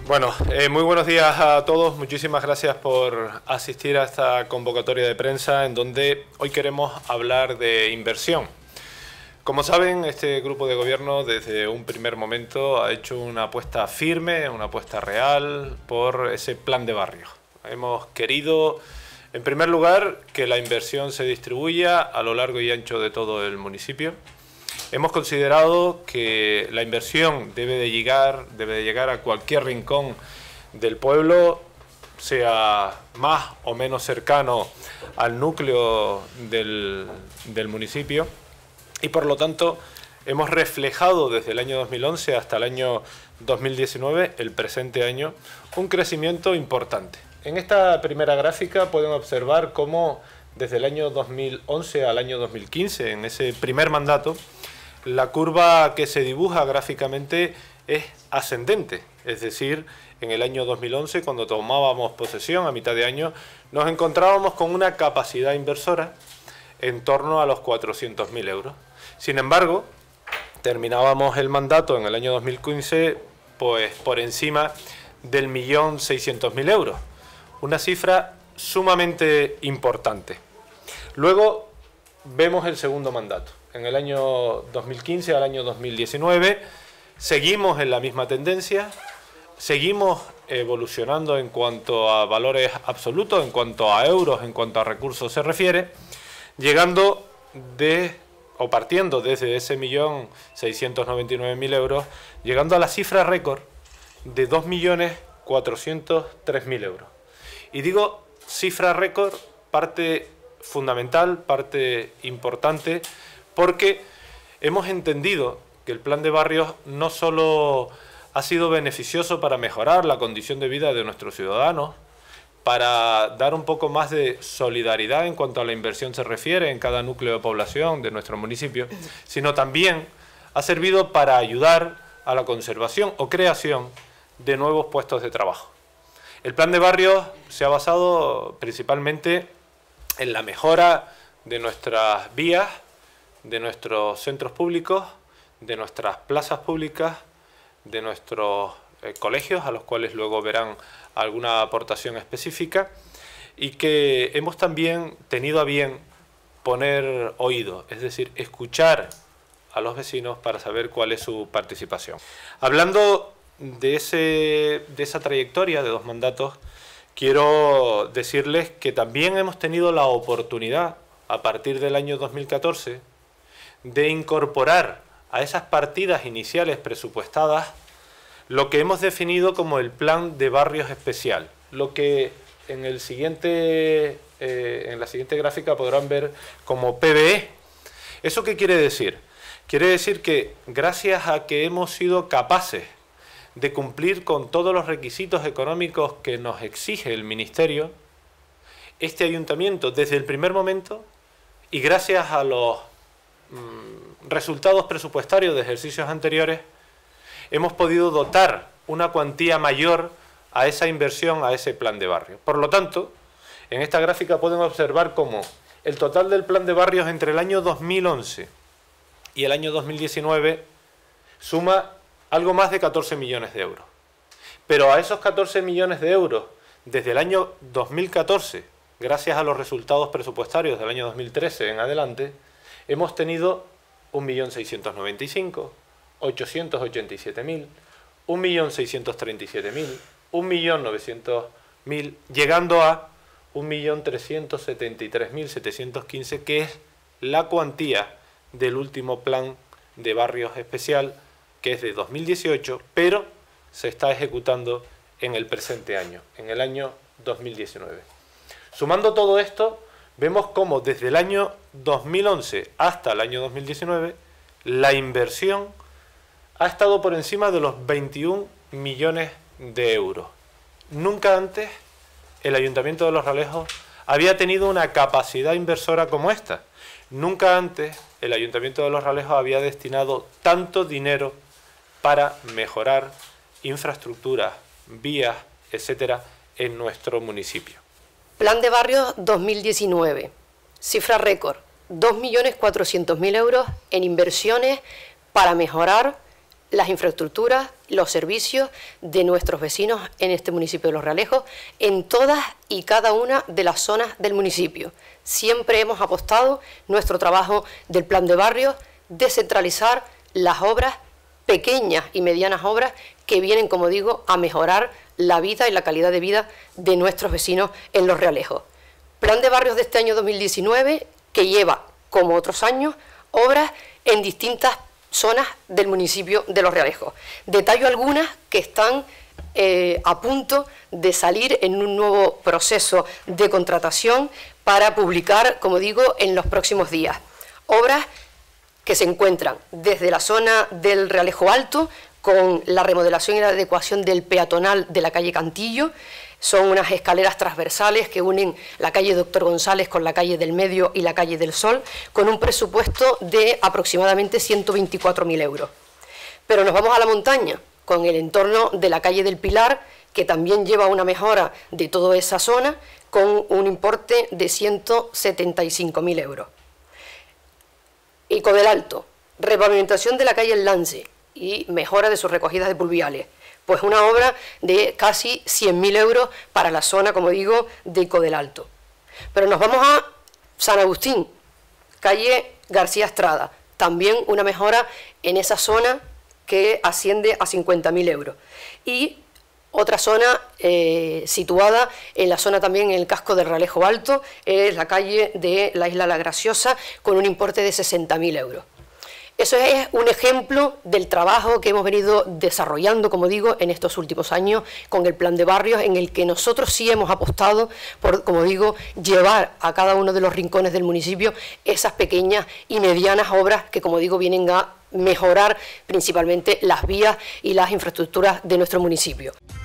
Bueno, muy buenos días a todos. Muchísimas gracias por asistir a esta convocatoria de prensa en donde hoy queremos hablar de inversión. Como saben, este grupo de gobierno desde un primer momento ha hecho una apuesta firme, una apuesta real por ese plan de barrios. Hemos querido, en primer lugar, que la inversión se distribuya a lo largo y ancho de todo el municipio. Hemos considerado que la inversión debe de llegar a cualquier rincón del pueblo, sea más o menos cercano al núcleo del municipio, y por lo tanto hemos reflejado desde el año 2011 hasta el año 2019, el presente año, un crecimiento importante. En esta primera gráfica pueden observar cómo desde el año 2011 al año 2015, en ese primer mandato, la curva que se dibuja gráficamente es ascendente, es decir, en el año 2011, cuando tomábamos posesión a mitad de año, nos encontrábamos con una capacidad inversora en torno a los 400.000 euros. Sin embargo, terminábamos el mandato en el año 2015 pues por encima del 1.600.000 euros, una cifra sumamente importante. Luego vemos el segundo mandato. En el año 2015 al año 2019 seguimos en la misma tendencia, seguimos evolucionando en cuanto a valores absolutos, en cuanto a euros, en cuanto a recursos se refiere, partiendo desde ese 1.699.000 euros, llegando a la cifra récord de 2.403.000 euros. Y digo cifra récord, parte fundamental, parte importante, porque hemos entendido que el plan de barrios no solo ha sido beneficioso para mejorar la condición de vida de nuestros ciudadanos, para dar un poco más de solidaridad en cuanto a la inversión se refiere en cada núcleo de población de nuestro municipio, sino también ha servido para ayudar a la conservación o creación de nuevos puestos de trabajo. El plan de barrios se ha basado principalmente en la mejora de nuestras vías, de nuestros centros públicos, de nuestras plazas públicas, de nuestros colegios, a los cuales luego verán alguna aportación específica, y que hemos también tenido a bien poner oído, es decir, escuchar a los vecinos para saber cuál es su participación. Hablando de esa trayectoria de 2 mandatos, quiero decirles que también hemos tenido la oportunidad, a partir del año 2014, de incorporar a esas partidas iniciales presupuestadas lo que hemos definido como el plan de barrios especial, lo que en la siguiente gráfica podrán ver como PBE. ¿Eso qué quiere decir? Quiere decir que gracias a que hemos sido capaces de cumplir con todos los requisitos económicos que nos exige el Ministerio, este ayuntamiento desde el primer momento, y gracias a los resultados presupuestarios de ejercicios anteriores, hemos podido dotar una cuantía mayor a esa inversión, a ese plan de barrio. Por lo tanto, en esta gráfica pueden observar cómo el total del plan de barrios entre el año 2011 y el año 2019 suma algo más de 14 millones de euros. Pero a esos 14 millones de euros, desde el año 2014, gracias a los resultados presupuestarios del año 2013 en adelante, hemos tenido 1.695.000, 887.000, 1.637.000, 1.900.000, llegando a 1.373.715, que es la cuantía del último plan de barrios especial, que es de 2018, pero se está ejecutando en el presente año, en el año 2019. Sumando todo esto, vemos cómo desde el año 2011 hasta el año 2019, la inversión ha estado por encima de los 21 millones de euros. Nunca antes el Ayuntamiento de Los Realejos había tenido una capacidad inversora como esta. Nunca antes el Ayuntamiento de Los Realejos había destinado tanto dinero para mejorar infraestructuras, vías, etcétera, en nuestro municipio. Plan de Barrios 2019, cifra récord, 2.400.000 euros en inversiones para mejorar las infraestructuras, los servicios de nuestros vecinos en este municipio de Los Realejos, en todas y cada una de las zonas del municipio. Siempre hemos apostado nuestro trabajo del plan de barrios, descentralizar las obras, pequeñas y medianas obras que vienen, como digo, a mejorar la vida y la calidad de vida de nuestros vecinos en Los Realejos. Plan de barrios de este año 2019 que lleva, como otros años, obras en distintas zonas del municipio de Los Realejos. Detallo algunas que están a punto de salir en un nuevo proceso de contratación para publicar, como digo, en los próximos días. Obras que se encuentran desde la zona del Realejo Alto, con la remodelación y la adecuación del peatonal de la calle Cantillo. Son unas escaleras transversales que unen la calle Doctor González con la calle del Medio y la calle del Sol, con un presupuesto de aproximadamente 124.000 euros. Pero nos vamos a la montaña, con el entorno de la calle del Pilar, que también lleva una mejora de toda esa zona, con un importe de 175.000 euros. Ico del Alto, repavimentación de la calle El Lance y mejora de sus recogidas de pluviales. Pues una obra de casi 100.000 euros para la zona, como digo, de Ico del Alto. Pero nos vamos a San Agustín, calle García Estrada, también una mejora en esa zona que asciende a 50.000 euros. Y otra zona situada en la zona también en el casco del Realejo Alto, es la calle de la Isla La Graciosa, con un importe de 60.000 euros. Eso es un ejemplo del trabajo que hemos venido desarrollando, como digo, en estos últimos años con el plan de barrios, en el que nosotros sí hemos apostado por, como digo, llevar a cada uno de los rincones del municipio esas pequeñas y medianas obras que, como digo, vienen a mejorar principalmente las vías y las infraestructuras de nuestro municipio.